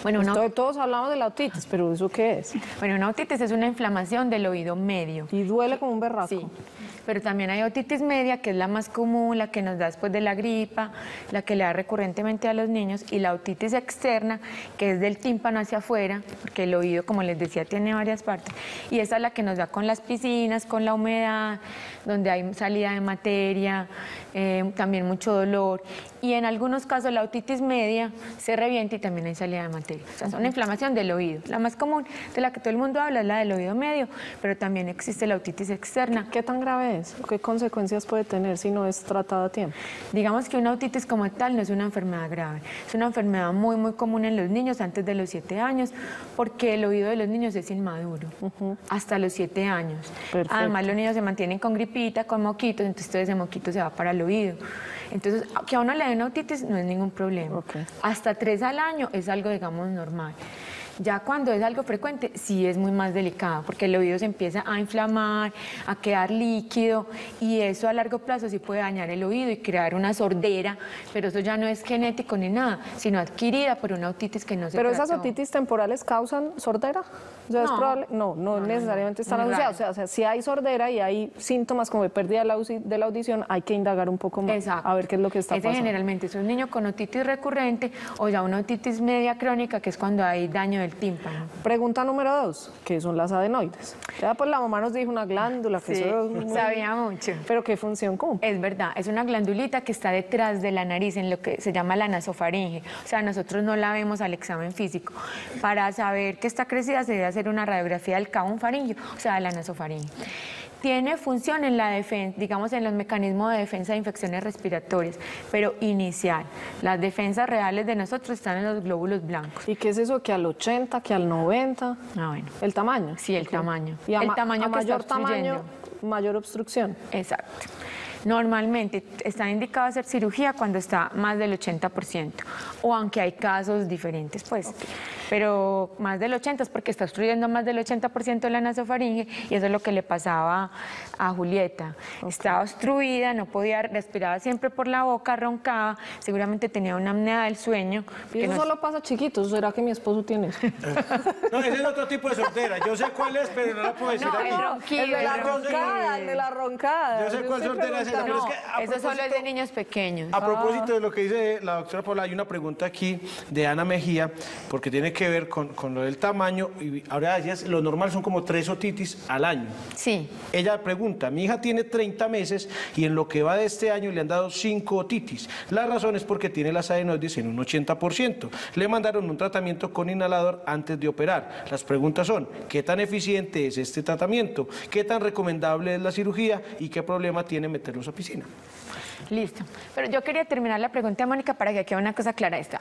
Bueno, Todos hablamos de la otitis, pero ¿eso qué es? Bueno, una otitis es una inflamación del oído medio. Y duele como un berraco. Sí, pero también hay otitis media, que es la más común, la que nos da después de la gripa, la que le da recurrentemente a los niños, y la otitis externa, que es del tímpano hacia afuera, porque el oído, como les decía, tiene varias partes, y esa es la que nos da con las piscinas, con la humedad, donde hay salida de materia, también mucho dolor, y en algunos casos la otitis media se revienta y también hay salida de materia. O sea, es una inflamación del oído. La más común, de la que todo el mundo habla, es la del oído medio, pero también existe la otitis externa. ¿Qué tan grave es? ¿Qué consecuencias puede tener si no es tratada a tiempo? Digamos que una otitis como tal no es una enfermedad grave, es una enfermedad muy, muy común en los niños antes de los 7 años, porque el oído de los niños es inmaduro, hasta los 7 años. Perfecto. Además, los niños se mantienen con gripita, con moquitos, entonces todo ese moquito se va para el oído. Entonces, que a uno le dé una otitis no es ningún problema. Okay. Hasta 3 al año es algo, digamos, normal. Ya cuando es algo frecuente, sí es muy más delicado, porque el oído se empieza a inflamar, a quedar líquido, y eso a largo plazo sí puede dañar el oído y crear una sordera, pero eso ya no es genético ni nada, sino adquirida por una otitis que no se ¿Pero esas trató. otitis temporales causan sordera? O sea, No. ¿es probable? No necesariamente están muy asociadas. raro. O sea, si hay sordera y hay síntomas como de pérdida de la audición, hay que indagar un poco más Exacto. a ver qué es lo que está Ese pasando. generalmente es un niño con otitis recurrente o ya una otitis media crónica, que es cuando hay daño del tímpano. Pregunta número 2, ¿qué son las adenoides? Ya pues la mamá nos dijo una glándula, que Sí, eso es muy... sabía mucho. Pero ¿qué función cumple? Es verdad, es una glandulita que está detrás de la nariz, en lo que se llama la nasofaringe. O sea, nosotros no la vemos al examen físico. Para saber que está crecida se debe hacer una radiografía del cavum faríngeo, o sea, de la nasofaringe. Tiene función en la defensa, digamos, en los mecanismos de defensa de infecciones respiratorias, pero inicial. Las defensas reales de nosotros están en los glóbulos blancos. ¿Y qué es eso que al 80, que al 90? Ah, bueno. ¿El tamaño? Sí, el tamaño. Y El tamaño a que está mayor tamaño, obstruyendo. mayor obstrucción. Exacto. Normalmente está indicado hacer cirugía cuando está más del 80%, o aunque hay casos diferentes, pues. Pero más del 80% es porque está obstruyendo más del 80% de la nasofaringe, y eso es lo que le pasaba a Julieta. Estaba obstruida, no podía, respiraba siempre por la boca, roncaba, seguramente tenía una apnea del sueño. Y eso solo pasa a chiquitos, ¿será que mi esposo tiene eso? No, ese es otro tipo de sordera. Yo sé cuál es, pero no la puedo decir No, aquí. el ronquido, El de la el roncada, el de la roncada. Yo sé cuál sordera es esa, pero No, es que a eso solo es propósito- de niños pequeños. A propósito de lo que dice la doctora Paula, hay una pregunta aquí de Ana Mejía, porque tiene que ver con lo del tamaño. Y ahora decías, lo normal son como 3 otitis al año. Sí. Ella pregunta, mi hija tiene 30 meses y en lo que va de este año le han dado 5 otitis. La razón es porque tiene las adenoides en un 80%. Le mandaron un tratamiento con inhalador antes de operar. Las preguntas son, ¿qué tan eficiente es este tratamiento? ¿Qué tan recomendable es la cirugía? ¿Y qué problema tiene meterlos a piscina? Listo. Pero yo quería terminar la pregunta, Mónica, para que quede una cosa clara esta.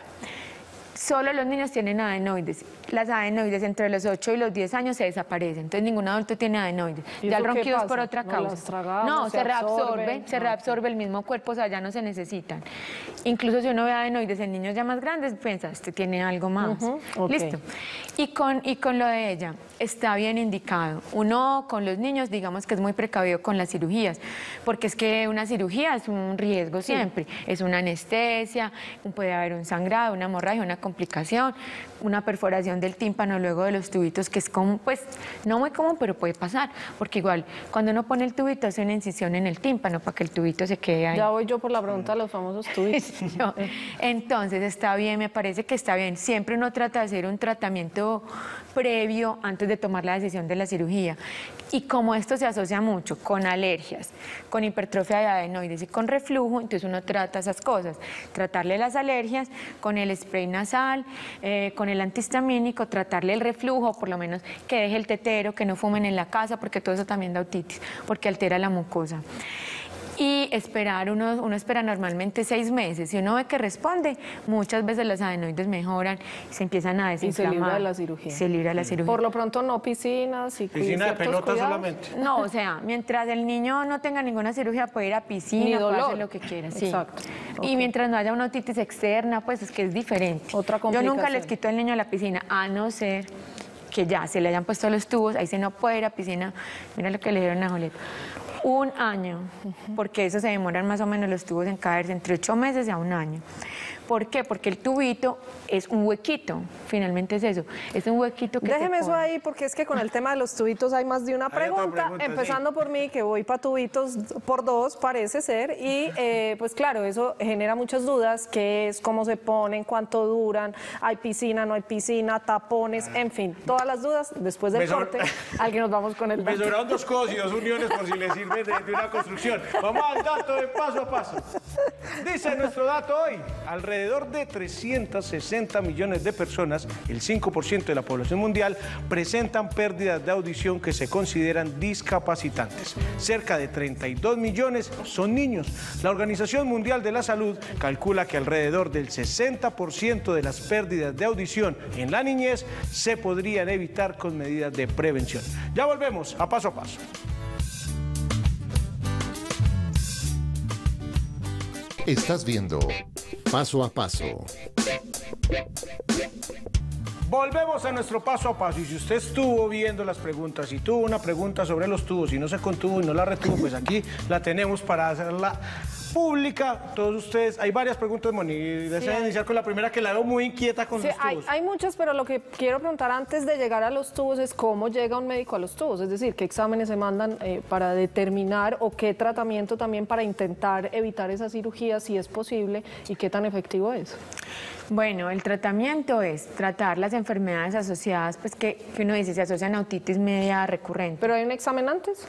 Solo los niños tienen adenoides. Las adenoides entre los 8 y los 10 años se desaparecen. Entonces ningún adulto tiene adenoides. ¿Y Ya el eso qué ronquido es por pasa? otra ¿No causa. las tragamos, No, se se reabsorbe, absorben? se reabsorbe el mismo cuerpo, o sea, ya no se necesitan. Incluso si uno ve adenoides en niños ya más grandes, piensa, este tiene algo más. ok. Listo. Y con lo de ella, está bien indicado. Uno con los niños, digamos que es muy precavido con las cirugías, porque es que una cirugía es un riesgo siempre. Es una anestesia, puede haber un sangrado, una hemorragia, una complicación, una perforación del tímpano luego de los tubitos, que es como, pues, no muy común, pero puede pasar, porque igual, cuando uno pone el tubito, hace una incisión en el tímpano para que el tubito se quede ahí. Ya voy yo por la pregunta de los famosos tubitos. No. Entonces está bien, me parece que está bien. Siempre uno trata de hacer un tratamiento previo antes de tomar la decisión de la cirugía. Y como esto se asocia mucho con alergias, con hipertrofia de adenoides y con reflujo, entonces uno trata esas cosas. Tratarle las alergias con el spray nasal, con el antihistamínico, tratarle el reflujo, por lo menos que deje el tetero, que no fumen en la casa, porque todo eso también da otitis, porque altera la mucosa. Y esperar, uno espera normalmente 6 meses. Si uno ve que responde, muchas veces los adenoides mejoran y se empiezan a Y se desinflamar. libra de la cirugía. Se libra de la cirugía. Por lo pronto no piscinas y Piscina de ciertos pelota cuidados. solamente. No, o sea, mientras el niño no tenga ninguna cirugía, puede ir a piscina, Ni puede dolor. hacer lo que quiera. Sí. Exacto. Y Ok. mientras no haya una otitis externa, pues es que es diferente. Otra Yo nunca complicación. les quito al niño a la piscina, a no ser que ya se le hayan puesto los tubos, ahí se no puede ir a piscina. Mira lo que le dieron a Julieta. 1 año, porque eso se demoran más o menos los tubos en caerse, entre 8 meses a 1 año. ¿Por qué? Porque el tubito es un huequito, finalmente es eso, es un huequito que Déjeme se eso pone. ahí porque es que con el tema de los tubitos hay más de una Hay otra pregunta, pregunta, empezando por mí que voy para tubitos por dos parece ser y pues claro, eso genera muchas dudas, qué es, cómo se ponen, cuánto duran, hay piscina, no hay piscina, tapones, en fin, todas las dudas después del Me sobra- corte, al que nos vamos con el Me dato. sobraron 2 codos y 2 uniones por si les sirve de una construcción. Vamos al dato de paso a paso. Dice nuestro dato hoy, alrededor de 360 millones de personas, el 5% de la población mundial, presentan pérdidas de audición que se consideran discapacitantes. Cerca de 32 millones son niños. La Organización Mundial de la Salud calcula que alrededor del 60% de las pérdidas de audición en la niñez se podrían evitar con medidas de prevención. Ya volvemos a paso a paso. Estás viendo Paso a Paso. Volvemos a nuestro paso a paso y si usted estuvo viendo las preguntas y tuvo una pregunta sobre los tubos y no se contuvo y no la retuvo, pues aquí la tenemos para hacerla pública. Todos ustedes, hay varias preguntas, Moni. Deseo iniciar con la primera que la veo muy inquieta con Sí, los tubos. hay muchas, pero lo que quiero preguntar antes de llegar a los tubos es cómo llega un médico a los tubos, es decir, qué exámenes se mandan para determinar o qué tratamiento también para intentar evitar esa cirugía, si es posible, y qué tan efectivo es. Bueno, el tratamiento es tratar las enfermedades asociadas, pues que uno dice se asocian a otitis media recurrente. ¿Pero hay un examen antes?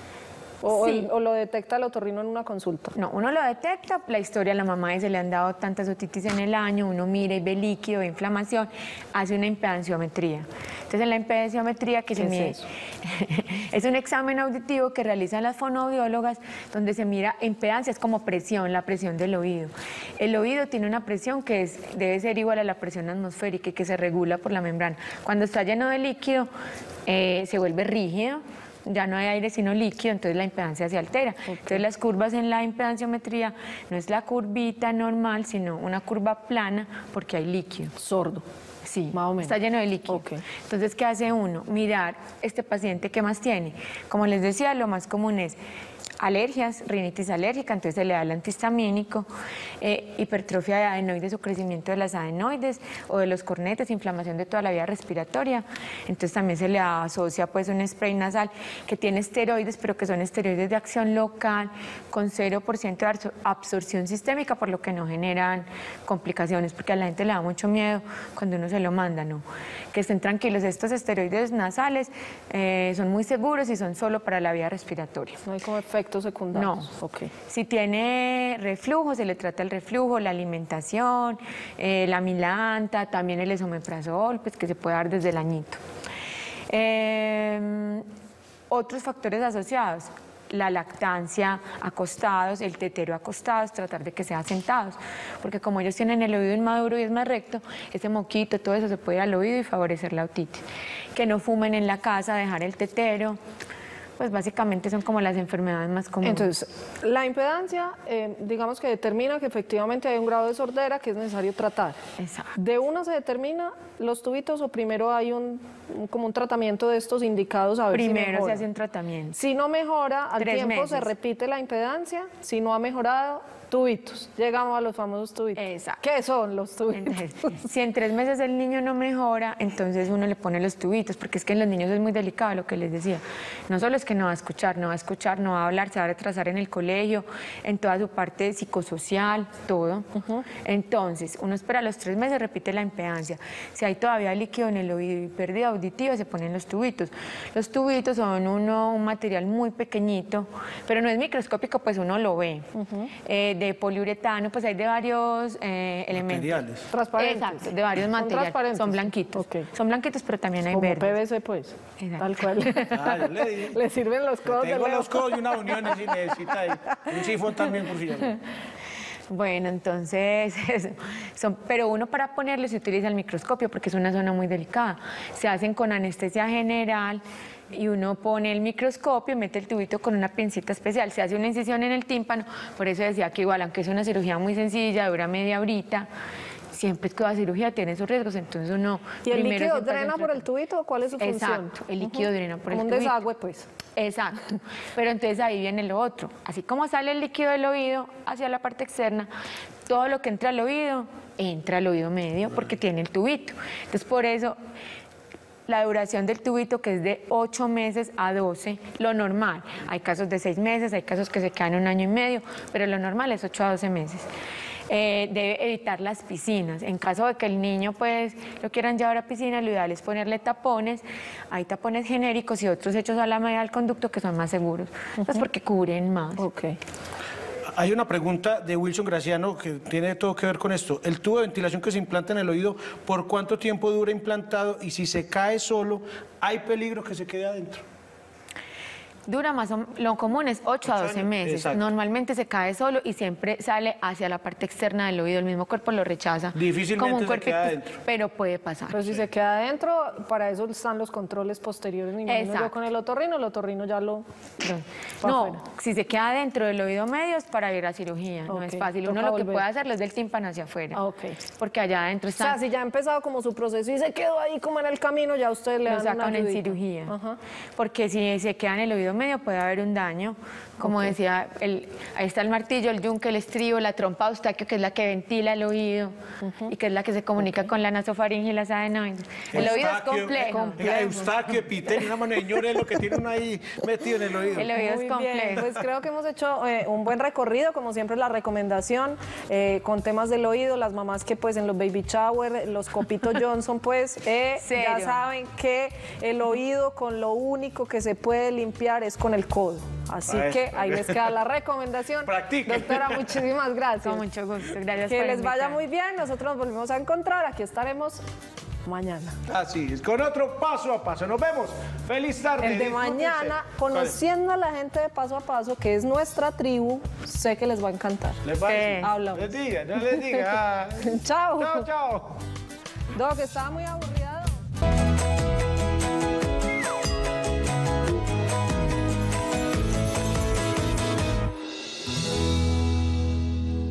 ¿O, Sí. o lo detecta el otorrino en una consulta? No, uno lo detecta, la historia de la mamá y se le han dado tantas otitis en el año, uno mira y ve líquido, ve inflamación, hace una impedanciometría. Entonces en la impedanciometría que se ¿Qué es mide eso? es un examen auditivo que realizan las fonoaudiólogas donde se mira impedancia, es como presión, la presión del oído. El oído tiene una presión que debe ser igual a la presión atmosférica y que se regula por la membrana. Cuando está lleno de líquido se vuelve rígido. Ya no hay aire sino líquido, entonces la impedancia se altera. Entonces las curvas en la impedanciometría no es la curvita normal, sino una curva plana porque hay líquido. Sordo. Sí, Más o menos. está lleno de líquido. Ok. Entonces, ¿qué hace uno? Mirar este paciente qué más tiene. Como les decía, lo más común es alergias, rinitis alérgica, entonces se le da el antihistamínico, hipertrofia de adenoides o crecimiento de las adenoides o de los cornetes, inflamación de toda la vía respiratoria, entonces también se le asocia pues un spray nasal que tiene esteroides, pero que son esteroides de acción local con 0% de absorción sistémica, por lo que no generan complicaciones, porque a la gente le da mucho miedo cuando uno se lo manda, ¿no? Que estén tranquilos, estos esteroides nasales son muy seguros y son solo para la vía respiratoria. No hay como efectos secundarios. No. Ok. Si tiene reflujo, se le trata el reflujo, la alimentación, la milanta, también el esomeprazol, pues que se puede dar desde el añito. Otros factores asociados, la lactancia acostados, el tetero acostados, tratar de que sea sentados, porque como ellos tienen el oído inmaduro y es más recto, ese moquito, todo eso se puede ir al oído y favorecer la otitis. Que no fumen en la casa, dejar el tetero. Pues básicamente son como las enfermedades más comunes. Entonces, la impedancia, digamos que determina que efectivamente hay un grado de sordera que es necesario tratar. Exacto. ¿De una se determina los tubitos o primero hay como un tratamiento de estos indicados a ver si Primero mejora? se hace un tratamiento. Si no mejora, al 3 tiempo se meses. repite la impedancia. Si no ha mejorado, tubitos. Llegamos a los famosos tubitos. Exacto. ¿Qué son los tubitos? Entonces, si en 3 meses el niño no mejora, entonces uno le pone los tubitos, porque es que en los niños es muy delicado lo que les decía. No solo es que no va a escuchar, no va a hablar, se va a retrasar en el colegio, en toda su parte psicosocial, todo. Entonces, uno espera los 3 meses, repite la impedancia. Si hay todavía líquido en el oído y pérdida auditiva, se ponen los tubitos. Los tubitos son un material muy pequeñito, pero no es microscópico, pues uno lo ve. De poliuretano, pues hay de varios elementos. Materiales. Transparentes. Exacto, de varios Son materiales. transparentes. Son blanquitos. Ok. Son blanquitos, pero también hay Como verdes. PVC, pues. Exacto. Tal cual. Ah, yo le dije. Le sirven los codos de Tengo Leo. los codos y una unión si necesita. Y un sifón también por si llama. Bueno, entonces, pero uno para ponerlo se utiliza el microscopio porque es una zona muy delicada. Se hacen con anestesia general y uno pone el microscopio, mete el tubito con una pincita especial, se hace una incisión en el tímpano, por eso decía que igual, aunque es una cirugía muy sencilla, dura media horita, siempre que va a cirugía tiene esos riesgos, entonces uno... ¿Y el primero líquido siempre hace drena un por el tratamiento. tubito? ¿Cuál es su función? Exacto, el líquido drena por el Como un tubito. desagüe, pues. Exacto, pero entonces ahí viene lo otro. Así como sale el líquido del oído hacia la parte externa, todo lo que entra al oído, entra al oído medio porque tiene el tubito. Entonces por eso la duración del tubito, que es de 8 meses a 12, lo normal. Hay casos de 6 meses, hay casos que se quedan 1 año y medio, pero lo normal es 8 a 12 meses. Debe evitar las piscinas. En caso de que el niño pues lo quieran llevar a piscina, lo ideal es ponerle tapones. Hay tapones genéricos y otros hechos a la medida del conducto que son más seguros, pues porque cubren más. Ok. Hay una pregunta de Wilson Graciano que tiene todo que ver con esto. El tubo de ventilación que se implanta en el oído, ¿por cuánto tiempo dura implantado? Y si se cae solo, ¿hay peligro que se quede adentro? Dura más o lo común es 8 a 12 años, meses. exacto. Normalmente se cae solo y siempre sale hacia la parte externa del oído. El mismo cuerpo lo rechaza. Difícilmente como un se cuerpito, queda adentro. pero puede pasar. Pero si se queda adentro, para eso están los controles posteriores. Me imagino yo Exacto. con el otorrino ya lo... pa' No, afuera. si se queda dentro del oído medio es para ir a cirugía, no Ok, es fácil. Uno toca lo que volver. puede hacerlo es del tímpano hacia afuera. Ah, ok. Porque allá adentro O sea, está... si ya ha empezado como su proceso y se quedó ahí como en el camino, ya ustedes le lo dan una sacan en ayudita. cirugía. Ajá. Porque si se queda en el oído medio puede haber un daño. Como decía, ahí está el martillo, el yunque, el estribo, la trompa eustaquio, que es la que ventila el oído y que es la que se comunica con la nasofaringe y las adenoides. El oído es complejo. Eustaquio, epitelio, una mano de ñora es lo que tiene uno ahí metido en el oído. El oído Muy es complejo. bien, pues creo que hemos hecho un buen recorrido, como siempre la recomendación con temas del oído, las mamás que pues en los baby shower, los copitos Johnson pues ya Serio. saben que el oído con lo único que se puede limpiar es con el codo. Así Eso. que ahí les queda la recomendación. Practiquen. Doctora, muchísimas gracias. Con mucho gusto. Gracias Que por les vaya invitarme. muy bien, nosotros nos volvemos a encontrar, aquí estaremos mañana. Así es, con otro paso a paso. Nos vemos. Feliz tarde. El de disfrútense. mañana, ¿Cuál es? conociendo a la gente de Paso a Paso, que es nuestra tribu, sé que les va a encantar. Les va a decir. Hablamos. Les diga, no les diga. Chao. Chao, chao. Doc, estaba muy aburrida.